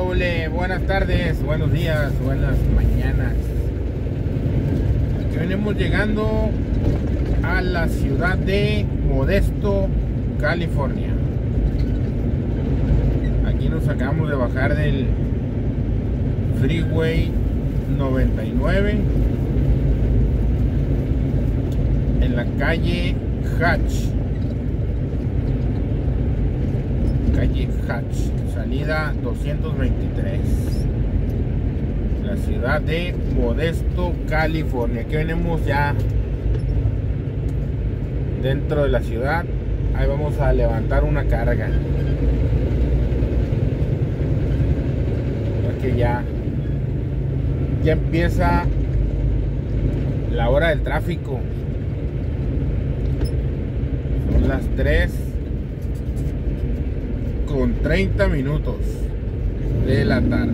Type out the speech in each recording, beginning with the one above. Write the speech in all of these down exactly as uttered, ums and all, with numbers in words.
Ole, buenas tardes, buenos días, buenas mañanas. Aquí venimos llegando a la ciudad de Modesto, California. Aquí nos acabamos de bajar del Freeway noventa y nueve en la calle Hatch. Calle Hatch, salida doscientos veintitrés, la ciudad de Modesto, California. Aquí venimos ya dentro de la ciudad. Ahí vamos a levantar una carga, porque ya ya empieza la hora del tráfico. Son las tres con treinta minutos de la tarde.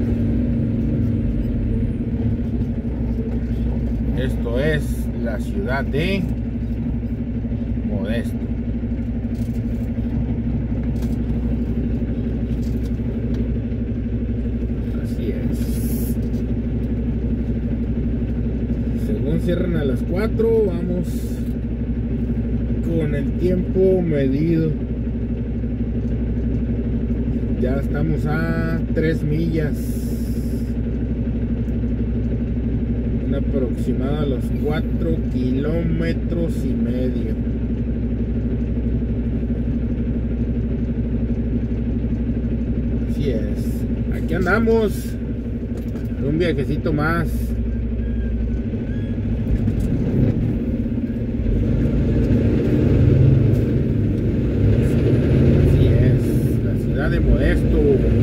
Esto es la ciudad de Modesto. Así es. Según cierran a las cuatro, vamos con el tiempo medido. Ya estamos a tres millas, un aproximado a los cuatro kilómetros y medio. Así es, aquí andamos, un viajecito más. De Modesto.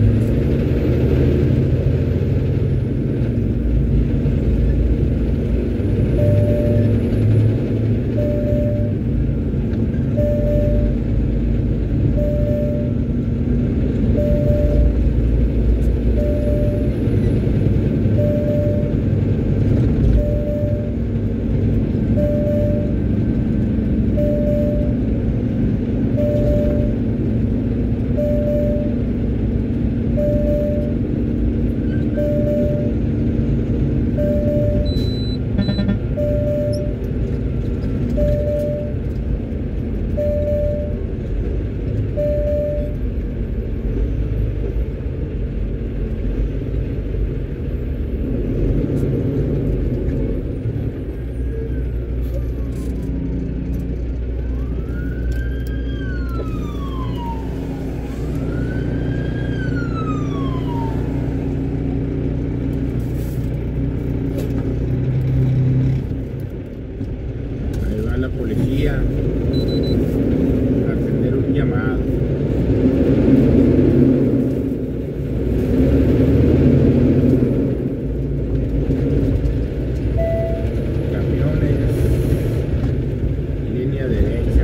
La policía a atender un llamado. Camiones, línea derecha.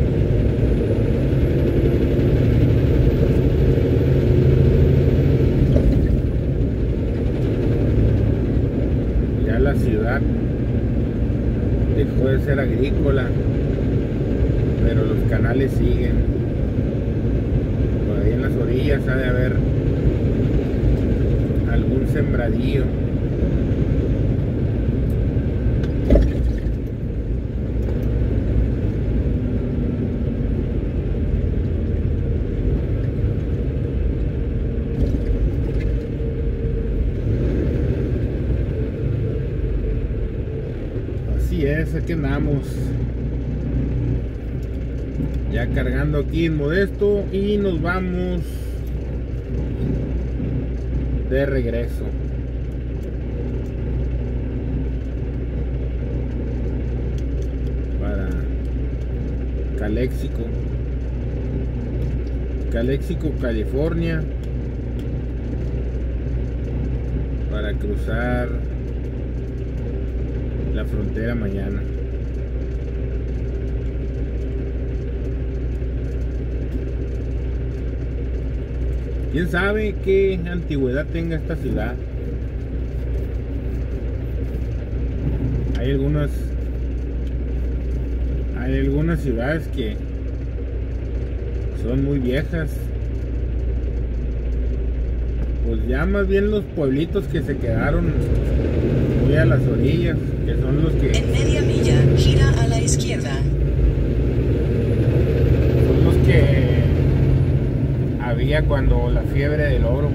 Ya la ciudad dejó de ser agrícola, pero los canales siguen. Por ahí en las orillas ha de haber algún sembradío. Así es, aquí andamos ya cargando aquí en Modesto y nos vamos de regreso. Para Calexico, Calexico, California, para cruzar la frontera mañana. ¿Quién sabe qué antigüedad tenga esta ciudad? Hay algunas hay algunas ciudades que son muy viejas. Pues ya más bien los pueblitos que se quedaron muy a las orillas, que son los que... En media milla, gira a la izquierda. Son los que había cuando la fiebre del oro.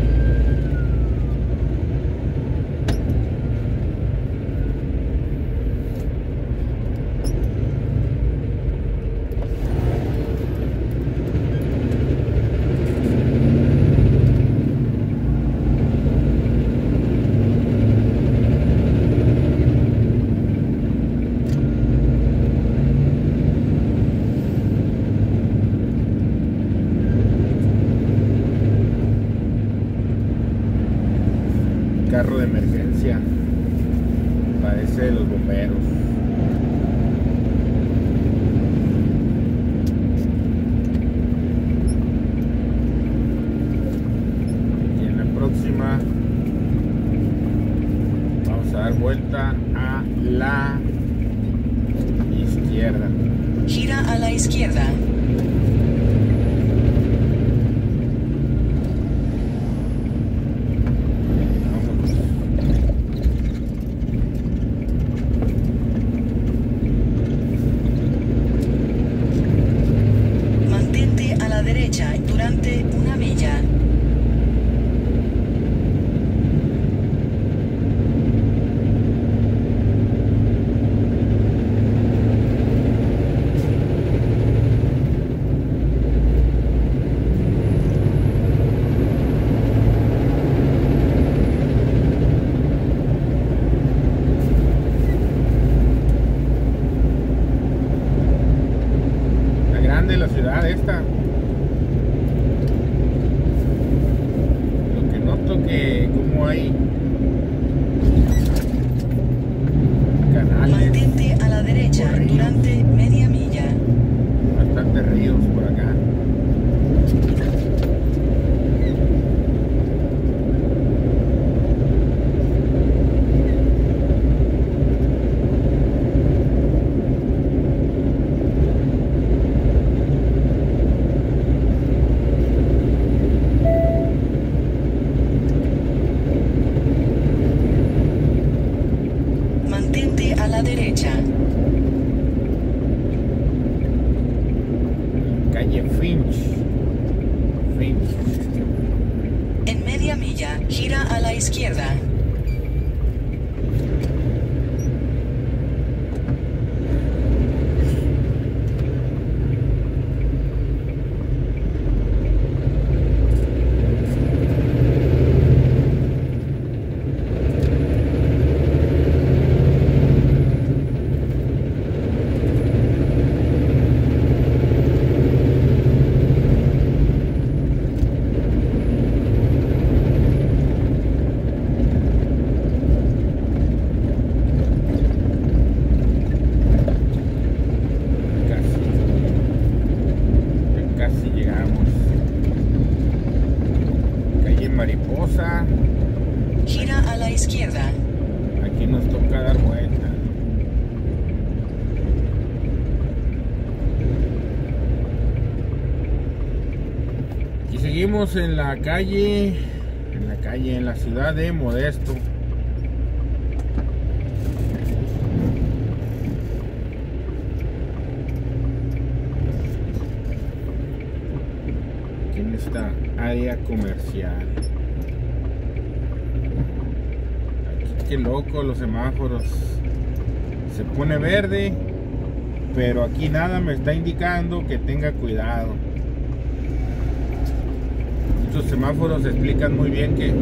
Carro de emergencia, parece de los bomberos. Y en la próxima vamos a dar vuelta a la izquierda. Gira a la izquierda. Durante una milla. Está grande la ciudad esta. Que como hay canales, mantente a la derecha ríos, durante media milla. bastantes ríos por acá. A la derecha. Calle Finch. Finch. En media milla, gira a la izquierda. Mariposa. Gira a la izquierda. Aquí nos toca dar vuelta. Y seguimos en la calle, en la calle, en la ciudad de Modesto. Aquí en esta área comercial. Qué loco, los semáforos. Se pone verde, pero aquí nada me está indicando que tenga cuidado. Muchos semáforos explican muy bien que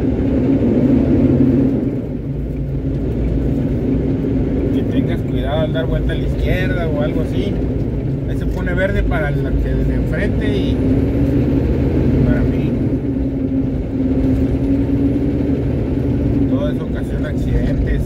que tengas cuidado al dar vuelta a la izquierda o algo así. Ahí se pone verde para el que de enfrente y para mí. Todo eso ocasiona accidentes.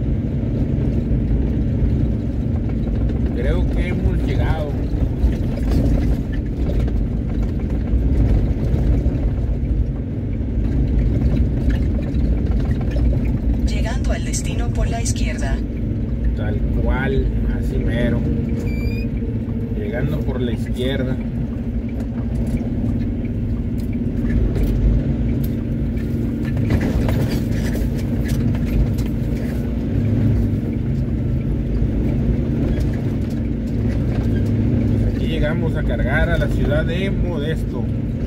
Creo que hemos llegado. izquierda. Pues aquí llegamos a cargar a la ciudad de Modesto.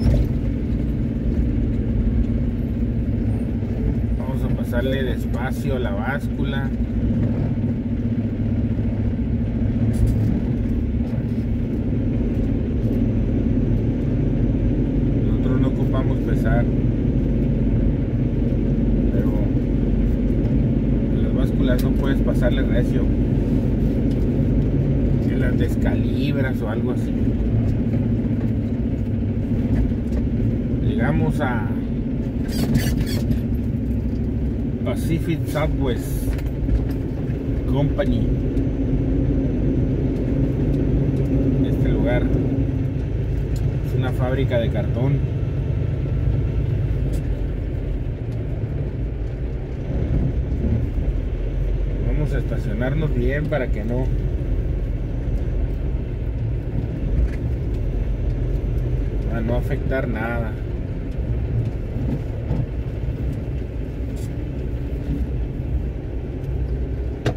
Vamos a pasarle despacio a la báscula. Vamos a pesar, pero en las básculas no puedes pasarle recio, que las descalibras o algo así. Llegamos a Pacific Southwest Company. Este lugar es una fábrica de cartón. A estacionarnos bien para que no a no afectar nada.